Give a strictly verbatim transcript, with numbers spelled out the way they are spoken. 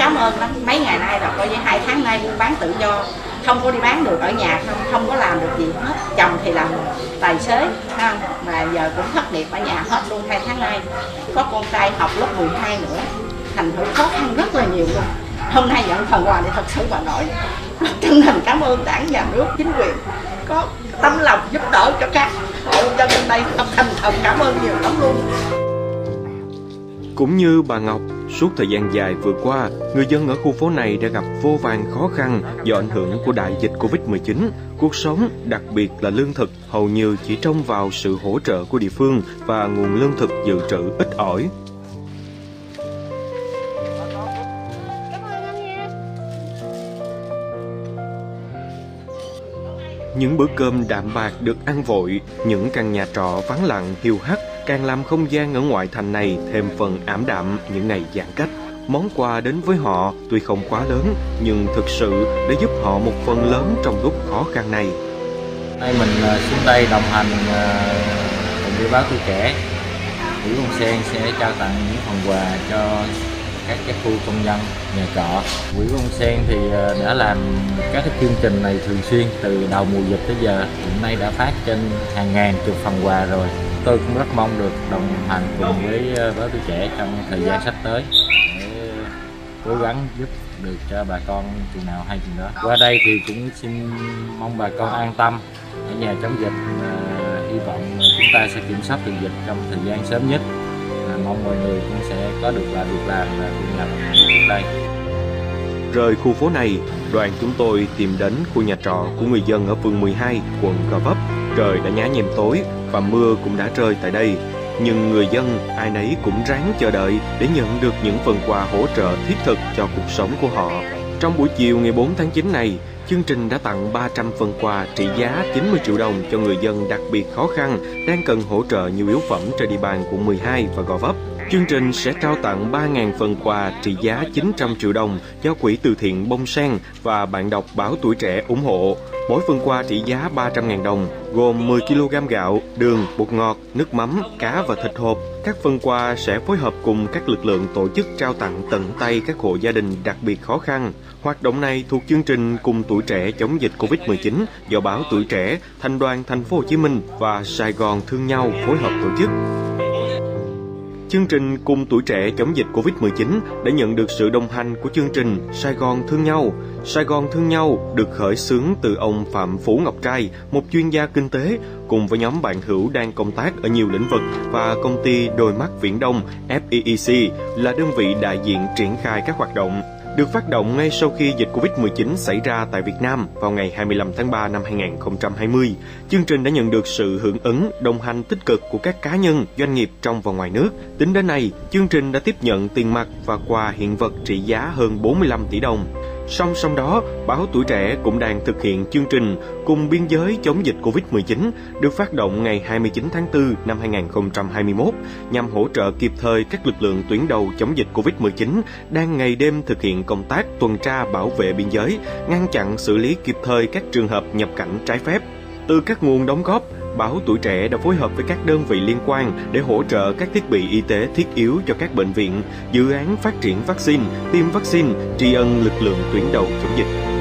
cảm ơn lắm. Mấy ngày nay là coi như hai tháng nay buôn bán tự do, không có đi bán được ở nhà, không không có làm được gì hết. Chồng thì làm tài xế ha, mà giờ cũng thất nghiệp ở nhà hết luôn hai tháng nay. Có con trai học lớp mười hai nữa, thành thử khó khăn rất là nhiều luôn. Hôm nay nhận phần quà thì thật sự bà nói chân thành cảm ơn Đảng, Nhà nước, chính quyền có tấm lòng giúp đỡ cho các hộ dân bên đây, thật thành thật cảm ơn nhiều lắm luôn. Cũng như bà Ngọc, suốt thời gian dài vừa qua, người dân ở khu phố này đã gặp vô vàn khó khăn do ảnh hưởng của đại dịch Covid mười chín. Cuộc sống, đặc biệt là lương thực, hầu như chỉ trông vào sự hỗ trợ của địa phương và nguồn lương thực dự trữ ít ỏi. Những bữa cơm đạm bạc được ăn vội, những căn nhà trọ vắng lặng hiu hắt càng làm không gian ở ngoại thành này thêm phần ảm đạm những ngày giãn cách. Món quà đến với họ tuy không quá lớn, nhưng thực sự đã giúp họ một phần lớn trong lúc khó khăn này. Đây mình xuống đây đồng hành cùng với báo Tuổi Trẻ. Quỹ Bông Sen sẽ trao tặng những phần quà cho các cái khu công nhân, nhà trọ. Quỹ Bông Sen thì đã làm các cái chương trình này thường xuyên từ đầu mùa dịch tới giờ. Hiện nay đã phát trên hàng ngàn chục phần quà rồi. Tôi cũng rất mong được đồng hành cùng với báo Tuổi Trẻ trong thời gian sắp tới để cố gắng giúp được cho bà con chừng nào hay chừng đó. Qua đây thì cũng xin mong bà con an tâm ở nhà chống dịch. Hy vọng chúng ta sẽ kiểm soát được dịch trong thời gian sớm nhất. À, mong mọi người cũng sẽ có được là việc làm và thu nhập trước đây. Rời khu phố này, đoàn chúng tôi tìm đến khu nhà trọ của người dân ở phường mười hai, quận Gò Vấp. Trời đã nhá nhem tối và mưa cũng đã rơi tại đây. Nhưng người dân ai nấy cũng ráng chờ đợi để nhận được những phần quà hỗ trợ thiết thực cho cuộc sống của họ. Trong buổi chiều ngày bốn tháng chín này, chương trình đã tặng ba trăm phần quà trị giá chín mươi triệu đồng cho người dân đặc biệt khó khăn đang cần hỗ trợ nhu yếu phẩm trên địa bàn quận mười hai và Gò Vấp. Chương trình sẽ trao tặng ba nghìn phần quà trị giá chín trăm triệu đồng do Quỹ Từ Thiện Bông Sen và bạn đọc báo Tuổi Trẻ ủng hộ. Mỗi phần quà trị giá ba trăm nghìn đồng, gồm mười ki lô gam gạo, đường, bột ngọt, nước mắm, cá và thịt hộp. Các phần quà sẽ phối hợp cùng các lực lượng tổ chức trao tặng tận tay các hộ gia đình đặc biệt khó khăn. Hoạt động này thuộc chương trình Cùng Tuổi Trẻ chống dịch Covid mười chín do báo Tuổi Trẻ, Thành đoàn Thành phố Hồ Chí Minh và Sài Gòn Thương Nhau phối hợp tổ chức. Chương trình Cùng Tuổi Trẻ chống dịch Covid mười chín đã nhận được sự đồng hành của chương trình Sài Gòn Thương Nhau. Sài Gòn Thương Nhau được khởi xướng từ ông Phạm Phú Ngọc Trai, một chuyên gia kinh tế, cùng với nhóm bạn hữu đang công tác ở nhiều lĩnh vực và công ty Đôi Mắt Viễn Đông F E E C là đơn vị đại diện triển khai các hoạt động. Được phát động ngay sau khi dịch Covid mười chín xảy ra tại Việt Nam vào ngày hai mươi lăm tháng ba năm hai nghìn không trăm hai mươi, chương trình đã nhận được sự hưởng ứng, đồng hành tích cực của các cá nhân, doanh nghiệp trong và ngoài nước. Tính đến nay, chương trình đã tiếp nhận tiền mặt và quà hiện vật trị giá hơn bốn mươi lăm tỷ đồng. Song song đó, báo Tuổi Trẻ cũng đang thực hiện chương trình Cùng Biên giới chống dịch Covid mười chín được phát động ngày hai mươi chín tháng tư năm hai nghìn không trăm hai mươi mốt nhằm hỗ trợ kịp thời các lực lượng tuyến đầu chống dịch Covid mười chín đang ngày đêm thực hiện công tác tuần tra bảo vệ biên giới, ngăn chặn xử lý kịp thời các trường hợp nhập cảnh trái phép. Từ các nguồn đóng góp, báo Tuổi Trẻ đã phối hợp với các đơn vị liên quan để hỗ trợ các thiết bị y tế thiết yếu cho các bệnh viện, dự án phát triển vaccine, tiêm vaccine, tri ân lực lượng tuyến đầu chống dịch.